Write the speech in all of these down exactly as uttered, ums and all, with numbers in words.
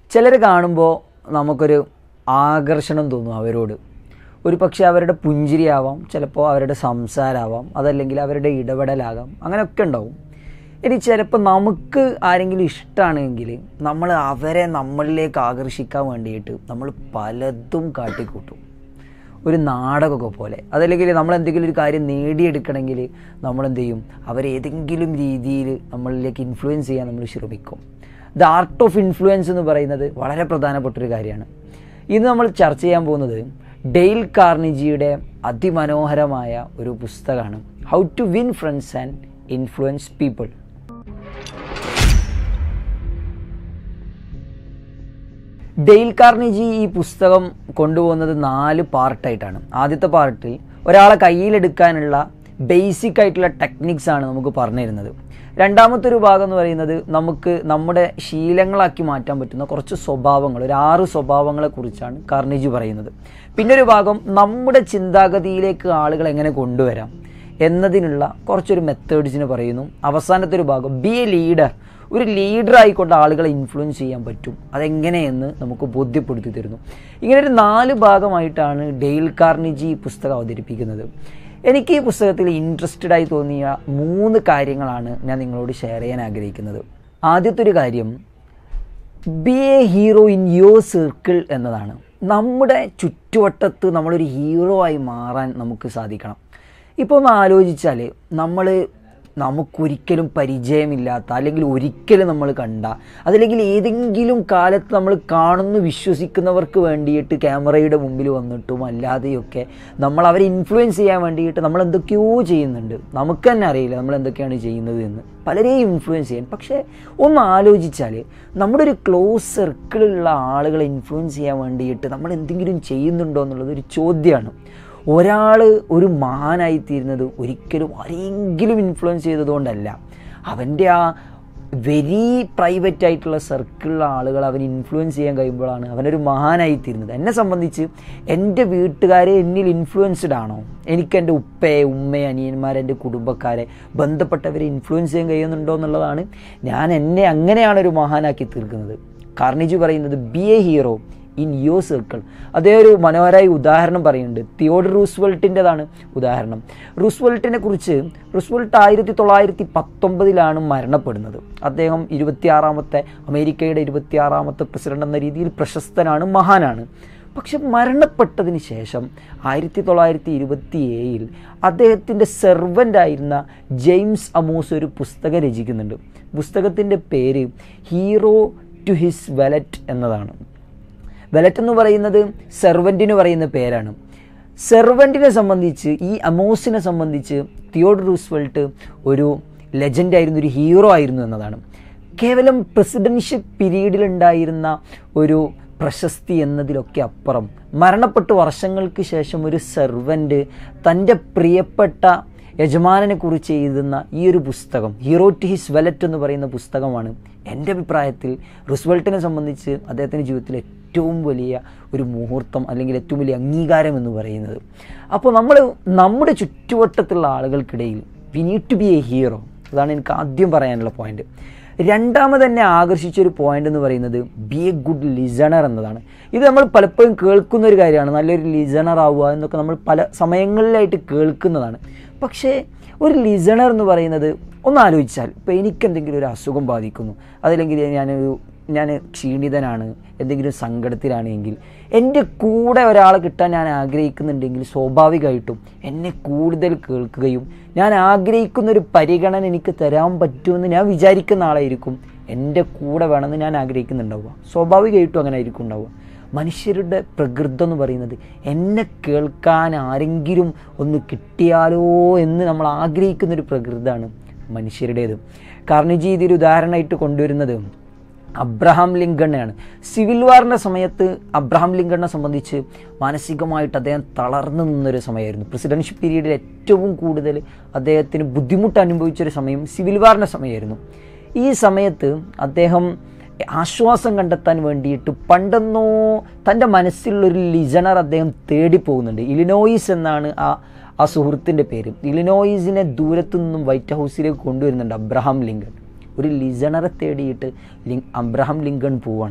ചിലർ കാണുമ്പോൾ നമുക്കൊരു ആകർഷണം തോന്നും അവരോട്. ഒരു പക്ഷേ അവരുടെ പുഞ്ചിരിയാവാം, ചിലപ്പോൾ അവരുടെ സംസാരമാവാം, അതല്ലെങ്കിൽ അവരുടെ ഇടപെടലാകാം, അങ്ങനെയൊക്കെ ഉണ്ടാവും. ഇനി ചിലപ്പോൾ നമുക്ക് ആരെങ്കിലും ഇഷ്ടമാണെങ്കിൽ നമ്മൾ അവരെ നമ്മളിലേക്ക് ആകർഷിക്കാൻ വേണ്ടിയിട്ട് നമ്മൾ പലതും കാട്ടിക്കൂട്ടും, ഒരു നാടകമൊക്കെ പോലെ. അതല്ലെങ്കിൽ നമ്മൾ എന്തെങ്കിലും ഒരു കാര്യം നേടിയെടുക്കണമെങ്കിൽ നമ്മളെന്ത് ചെയ്യും, അവരേതെങ്കിലും രീതിയിൽ നമ്മളിലേക്ക് ഇൻഫ്ലുവൻസ് ചെയ്യാൻ നമ്മൾ ശ്രമിക്കും. ദ ആർട്ട് ഓഫ് ഇൻഫ്ലുവൻസ് എന്ന് പറയുന്നത് വളരെ പ്രധാനപ്പെട്ടൊരു കാര്യമാണ്. ഇന്ന് നമ്മൾ ചർച്ച ചെയ്യാൻ പോകുന്നത് ഡെയിൽ കാർണിജിയുടെ അതിമനോഹരമായ ഒരു പുസ്തകമാണ്, how to win friends and influence people. Dale Carnegie ഈ പുസ്തകം കൊണ്ടുപോകുന്നത് നാല് പാർട്ടായിട്ടാണ്. ആദ്യത്തെ പാർട്ടിൽ ഒരാളെ കയ്യിലെടുക്കാനുള്ള ബേസിക് ആയിട്ടുള്ള ടെക്നിക്സ് ആണ് നമുക്ക് പറഞ്ഞു തരുന്നത്. രണ്ടാമത്തെ ഒരു ഭാഗം എന്ന് പറയുന്നത് നമുക്ക് നമ്മുടെ ശീലങ്ങളാക്കി മാറ്റാൻ പറ്റുന്ന കുറച്ച് സ്വഭാവങ്ങൾ, ഒരു ആറ് സ്വഭാവങ്ങളെ കുറിച്ചാണ് കാർണിജി പറയുന്നത്. പിന്നെ ഒരു ഭാഗം നമ്മുടെ ചിന്താഗതിയിലേക്ക് ആളുകൾ എങ്ങനെ കൊണ്ടുവരാം എന്നതിനുള്ള കുറച്ചൊരു മെത്തേഡ്സിന് പറയുന്നു. അവസാനത്തെ ഒരു ഭാഗം ബി എ ലീഡർ, ഒരു ലീഡറായിക്കൊണ്ട് ആളുകളെ ഇൻഫ്ലുവൻസ് ചെയ്യാൻ പറ്റും, അതെങ്ങനെയെന്ന് നമുക്ക് ബോധ്യപ്പെടുത്തി തരുന്നു. ഇങ്ങനെ ഒരു നാല് ഭാഗമായിട്ടാണ് ഡെയിൽ കാർണിജി ഈ പുസ്തകം അവതരിപ്പിക്കുന്നത്. എനിക്ക് ഈ പുസ്തകത്തിൽ ഇൻട്രസ്റ്റഡ് ആയി തോന്നിയ മൂന്ന് കാര്യങ്ങളാണ് ഞാൻ നിങ്ങളോട് ഷെയർ ചെയ്യാൻ ആഗ്രഹിക്കുന്നത്. ആദ്യത്തെ ഒരു കാര്യം, be a hero in your circle എന്നതാണ്. നമ്മുടെ ചുറ്റുവട്ടത്ത് നമ്മളൊരു ഹീറോ ആയി മാറാൻ നമുക്ക് സാധിക്കണം. ഇപ്പോൾ ഒന്ന് ആലോചിച്ചാൽ, നമ്മൾ നമുക്കൊരിക്കലും പരിചയമില്ലാത്ത, അല്ലെങ്കിൽ ഒരിക്കലും നമ്മൾ കണ്ട, അതല്ലെങ്കിൽ ഏതെങ്കിലും കാലത്ത് നമ്മൾ കാണുന്നു വിശ്വസിക്കുന്നവർക്ക് വേണ്ടിയിട്ട് ക്യാമറയുടെ മുമ്പിൽ വന്നിട്ടും അല്ലാതെയൊക്കെ നമ്മൾ അവരെ ഇൻഫ്ലുവൻസ് ചെയ്യാൻ വേണ്ടിയിട്ട് നമ്മൾ എന്തൊക്കെയോ ചെയ്യുന്നുണ്ട്. നമുക്ക് തന്നെ അറിയില്ല നമ്മൾ എന്തൊക്കെയാണ് ചെയ്യുന്നത് എന്ന്, പലരെയും ഇൻഫ്ലുവൻസ് ചെയ്യാൻ. പക്ഷേ ഒന്ന് ആലോചിച്ചാൽ, നമ്മുടെ ഒരു ക്ലോസ് സർക്കിളിലുള്ള ആളുകളെ ഇൻഫ്ലുവൻസ് ചെയ്യാൻ വേണ്ടിയിട്ട് നമ്മൾ എന്തെങ്കിലും ചെയ്യുന്നുണ്ടോ എന്നുള്ളത് ഒരു ചോദ്യമാണ്. ഒരാൾ ഒരു മഹാനായിത്തീരുന്നത് ഒരിക്കലും ആരെങ്കിലും ഇൻഫ്ലുവൻസ് ചെയ്തതുകൊണ്ടല്ല, അവൻ്റെ ആ വെരി പ്രൈവറ്റ് ആയിട്ടുള്ള സർക്കിളിലുള്ള ആളുകൾ അവൻ ഇൻഫ്ലുവൻസ് ചെയ്യാൻ കഴിയുമ്പോഴാണ് അവനൊരു മഹാനായിത്തീരുന്നത്. എന്നെ സംബന്ധിച്ച് എൻ്റെ വീട്ടുകാരെ എന്നിൽ ഇൻഫ്ലുവൻസ്ഡ് ആണോ, എനിക്ക് എൻ്റെ ഉപ്പയെ, ഉമ്മയെ, അനിയന്മാരെ, എൻ്റെ കുടുംബക്കാരെ, ബന്ധപ്പെട്ടവരെ ഇൻഫ്ലുവൻസ് ചെയ്യാൻ കഴിയുന്നുണ്ടോ എന്നുള്ളതാണ് ഞാൻ എന്നെ അങ്ങനെയാണ് ഒരു മഹാനാക്കി തീർക്കുന്നത്. കാർണിജി പറയുന്നത് be a hero in your circle. അതേ ഒരു മനോഹരമായ ഉദാഹരണം പറയുന്നുണ്ട്. തിയോഡർ റൂസ്വെൽറ്റിൻ്റെതാണ് ഉദാഹരണം. റൂസ്വെൽറ്റിനെ കുറിച്ച്, റൂസ്വെൽറ്റ് ആയിരത്തി തൊള്ളായിരത്തി പത്തൊമ്പതിലാണ് മരണപ്പെടുന്നത്. അദ്ദേഹം ഇരുപത്തിയാറാമത്തെ അമേരിക്കയുടെ ഇരുപത്തിയാറാമത്തെ പ്രസിഡന്റ് എന്ന രീതിയിൽ പ്രശസ്തനാണ്, മഹാനാണ്. പക്ഷെ മരണപ്പെട്ടതിന് ശേഷം ആയിരത്തി തൊള്ളായിരത്തി ഇരുപത്തി ഏഴിൽ അദ്ദേഹത്തിൻ്റെ സെർവൻ്റായിരുന്ന ജെയിംസ് അമോസ് ഒരു പുസ്തകം രചിക്കുന്നുണ്ട്. പുസ്തകത്തിൻ്റെ പേര് ഹീറോ ടു ഹിസ് വെലറ്റ് എന്നതാണ്. വെലറ്റ് എന്ന് പറയുന്നത് സെർവൻറ്റിന് പറയുന്ന പേരാണ്. സെർവൻറ്റിനെ സംബന്ധിച്ച്, ഈ അമോസിനെ സംബന്ധിച്ച് തിയോഡർ റൂസ്വെൽറ്റ് ഒരു ലെജൻഡായിരുന്നു, ഒരു ഹീറോ ആയിരുന്നു എന്നതാണ്. കേവലം പ്രസിഡൻഷ്യപ്പ് പീരീഡിലുണ്ടായിരുന്ന ഒരു പ്രശസ്തി എന്നതിലൊക്കെ അപ്പുറം മരണപ്പെട്ട് വർഷങ്ങൾക്ക് ശേഷം ഒരു സെർവൻറ്റ് തൻ്റെ പ്രിയപ്പെട്ട യജമാനനെ കുറിച്ച് എഴുതുന്ന ഈ ഒരു പുസ്തകം, ഹീറോ ടു ഹിസ് വെലറ്റ് എന്ന് പറയുന്ന പുസ്തകമാണ് എൻ്റെ അഭിപ്രായത്തിൽ റൂസ്വെൽറ്റിനെ സംബന്ധിച്ച് അദ്ദേഹത്തിൻ്റെ ജീവിതത്തിൽ ഏറ്റവും വലിയ ഒരു മുഹൂർത്തം, അല്ലെങ്കിൽ ഏറ്റവും വലിയ അംഗീകാരം എന്ന് പറയുന്നത്. അപ്പോൾ നമ്മൾ നമ്മുടെ ചുറ്റുവട്ടത്തുള്ള ആളുകൾക്കിടയിൽ we need to be a hero. അതാണ് എനിക്ക് ആദ്യം പറയാനുള്ള പോയിന്റ്. രണ്ടാമത് തന്നെ ആകർഷിച്ചൊരു പോയിന്റ് എന്ന് പറയുന്നത് ബി എ ഗുഡ് ലിസണർ എന്നതാണ്. ഇത് നമ്മൾ പലപ്പോഴും കേൾക്കുന്ന ഒരു കാര്യമാണ്, നല്ലൊരു ലിസണർ ആവുക എന്നൊക്കെ നമ്മൾ പല സമയങ്ങളിലായിട്ട് കേൾക്കുന്നതാണ്. പക്ഷേ ഒരു ലിസണർ എന്ന് പറയുന്നത്, ഒന്ന് ആലോചിച്ചാൽ, ഇപ്പോൾ എനിക്കെന്തെങ്കിലും ഒരു അസുഖം ബാധിക്കുന്നു, അതല്ലെങ്കിൽ ഞാനൊരു ഞാൻ ക്ഷീണിതനാണ്, എന്തെങ്കിലും സങ്കടത്തിലാണെങ്കിൽ എൻ്റെ കൂടെ ഒരാളെ കിട്ടാൻ ഞാൻ ആഗ്രഹിക്കുന്നുണ്ടെങ്കിൽ സ്വാഭാവികമായിട്ടും എന്നെ കൂടുതൽ കേൾക്കുകയും ഞാൻ ആഗ്രഹിക്കുന്നൊരു പരിഗണന എനിക്ക് തരാൻ പറ്റുമെന്ന് ഞാൻ വിചാരിക്കുന്ന ആളായിരിക്കും എൻ്റെ കൂടെ വേണമെന്ന് ഞാൻ ആഗ്രഹിക്കുന്നുണ്ടാവുക. സ്വാഭാവികമായിട്ടും അങ്ങനെ ആയിരിക്കും ഉണ്ടാവുക. മനുഷ്യരുടെ പ്രകൃതം എന്ന് പറയുന്നത് എന്നെ കേൾക്കാൻ ആരെങ്കിലും ഒന്ന് കിട്ടിയാലോ എന്ന് നമ്മൾ ആഗ്രഹിക്കുന്നൊരു പ്രകൃതമാണ് മനുഷ്യരുടേത്. കാർണിജി ഇതിൽ ഉദാഹരണമായിട്ട് കൊണ്ടുവരുന്നത് അബ്രഹാം ലിങ്കണിനെയാണ്. സിവിൽ വാറിൻ്റെ സമയത്ത് അബ്രഹാം ലിങ്കണിനെ സംബന്ധിച്ച് മാനസികമായിട്ട് അദ്ദേഹം തളർന്നു നിന്നൊരു സമയമായിരുന്നു. പ്രസിഡൻഷ്യപ്പ് പീരീഡിൽ ഏറ്റവും കൂടുതൽ അദ്ദേഹത്തിന് ബുദ്ധിമുട്ട് അനുഭവിച്ചൊരു സമയം സിവിൽ വാറിൻ്റെ സമയമായിരുന്നു. ഈ സമയത്ത് അദ്ദേഹം ആശ്വാസം കണ്ടെത്താൻ വേണ്ടിയിട്ട് പണ്ടെന്നോ തൻ്റെ മനസ്സിലുള്ളൊരു ലിസണർ അദ്ദേഹം തേടിപ്പോകുന്നുണ്ട്. ഇലിനോയിസ് എന്നാണ് ആ ആ സുഹൃത്തിൻ്റെ പേര്. ഇലിനോയിസിനെ ദൂരത്തു നിന്നും വൈറ്റ് ഹൗസിലേക്ക് കൊണ്ടുവരുന്നുണ്ട് അബ്രഹാം ലിങ്കൺ. ഒരു ലിസണറെ തേടിയിട്ട് ലിങ് അബ്രഹാം ലിങ്കൺ പോവാണ്.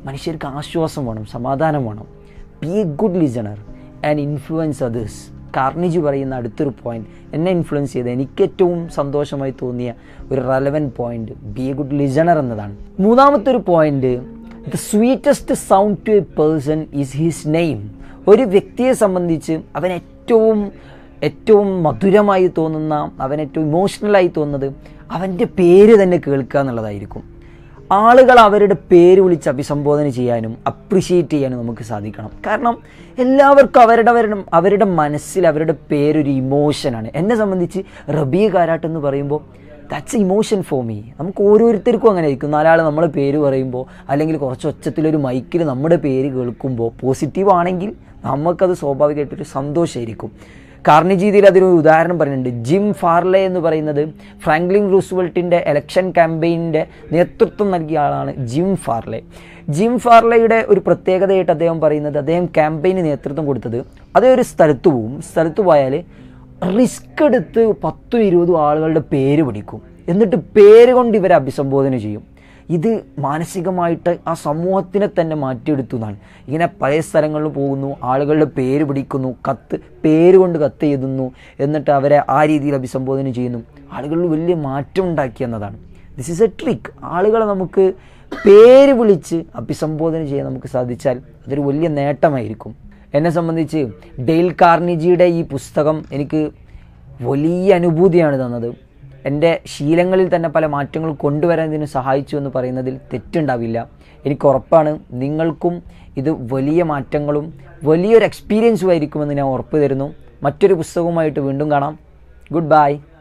മനുഷ്യർക്ക് ആശ്വാസം വേണം, സമാധാനം വേണം. Be a good listener and influence others. Carnegie പറയുന്ന അടുത്തൊരു പോയിന്റ്, എന്നെ ഇൻഫ്ലുവൻസ് ചെയ്ത എനിക്ക് ഏറ്റവും സന്തോഷമായി തോന്നിയ ഒരു relevant point be a good listener എന്നതാണ്. മൂന്നാമത്തെ ഒരു point, the sweetest sound to a person is his name. ഒരു വ്യക്തിയെ സംബന്ധിച്ച് അവൻ ഏറ്റവും ഏറ്റവും മധുരമായി തോന്നുന്ന, അവൻ ഏറ്റവും ഇമോഷണലായി തോന്നുന്നത് അവൻ്റെ പേര് തന്നെ കേൾക്കുക എന്നുള്ളതായിരിക്കും. ആളുകൾ അവരുടെ പേര് വിളിച്ച് അഭിസംബോധന ചെയ്യാനും അപ്രിഷ്യേറ്റ് ചെയ്യാനും നമുക്ക് സാധിക്കണം. കാരണം എല്ലാവർക്കും അവരുടെ അവരുടെ അവരുടെ മനസ്സിൽ അവരുടെ പേരൊരു ഇമോഷനാണ്. എന്നെ സംബന്ധിച്ച് റബീ കാരാട്ട് എന്ന് പറയുമ്പോൾ ദാറ്റ്സ് ഇമോഷൻ ഫോർ മീ. നമുക്ക് ഓരോരുത്തർക്കും അങ്ങനെ ആയിരിക്കും. നാലാൾ നമ്മളെ പേര് പറയുമ്പോൾ അല്ലെങ്കിൽ കുറച്ച് ഒച്ചത്തിലൊരു മൈക്കിൽ നമ്മുടെ പേര് കേൾക്കുമ്പോൾ പോസിറ്റീവ് ആണെങ്കിൽ നമുക്കത് സ്വാഭാവികമായിട്ടൊരു സന്തോഷമായിരിക്കും. കാർണിജീതിയിൽ അതിനൊരു ഉദാഹരണം പറയുന്നുണ്ട്. ജിം ഫാർലെ എന്ന് പറയുന്നത് ഫ്രാങ്ക്ലിൻ റൂസ്വെൽറ്റിൻ്റെ എലക്ഷൻ ക്യാമ്പയിൻ്റെ നേതൃത്വം നൽകിയ ആളാണ് ജിം ഫാർലെ. ജിം ഫാർലെയുടെ ഒരു പ്രത്യേകതയായിട്ട് അദ്ദേഹം പറയുന്നത്, അദ്ദേഹം ക്യാമ്പയിന് നേതൃത്വം കൊടുത്തത് അതേ ഒരു സ്ഥലത്ത് പോവും. സ്ഥലത്ത് പോയാൽ റിസ്ക് എടുത്ത് പത്തും ഇരുപതും ആളുകളുടെ പേര് പിടിക്കും. എന്നിട്ട് പേര് കൊണ്ട് ഇവരെ അഭിസംബോധന ചെയ്യും. ഇത് മാനസികമായിട്ട് ആ സമൂഹത്തിനെ തന്നെ മാറ്റിയെടുത്തു എന്നാണ്. ഇങ്ങനെ പല സ്ഥലങ്ങളിൽ പോകുന്നു, ആളുകളുടെ പേര് പിടിക്കുന്നു, കത്ത് പേര് കൊണ്ട് കത്ത് എഴുതുന്നു, എന്നിട്ട് അവരെ ആ രീതിയിൽ അഭിസംബോധന ചെയ്യുന്നു. ആളുകളിൽ വലിയ മാറ്റം ഉണ്ടാക്കി എന്നതാണ്. This is a trick. ആളുകളെ നമുക്ക് പേര് വിളിച്ച് അഭിസംബോധന ചെയ്യാൻ നമുക്ക് സാധിച്ചാൽ അതൊരു വലിയ നേട്ടമായിരിക്കും. എന്നെ സംബന്ധിച്ച് ഡെയിൽ കാർണിജിയുടെ ഈ പുസ്തകം എനിക്ക് വലിയ അനുഭൂതിയാണ് തന്നത്. എൻ്റെ ശീലങ്ങളിൽ തന്നെ പല മാറ്റങ്ങളും കൊണ്ടുവരാൻ ഇതിന് സഹായിച്ചു എന്ന് പറയുന്നതിൽ തെറ്റുണ്ടാവില്ല. എനിക്ക് ഉറപ്പാണ് നിങ്ങൾക്കും ഇത് വലിയ മാറ്റങ്ങളും വലിയൊരു എക്സ്പീരിയൻസും ആയിരിക്കുമെന്ന് ഞാൻ ഉറപ്പ് തരുന്നു. മറ്റൊരു പുസ്തകവുമായിട്ട് വീണ്ടും കാണാം. Good bye.